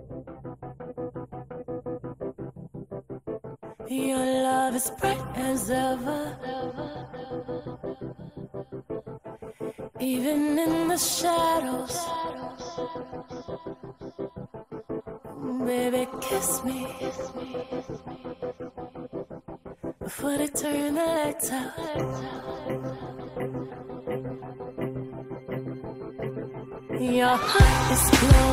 Your love is bright as ever, even in the shadows. Baby, kiss me before they turn the lights out. Your heart is glowing.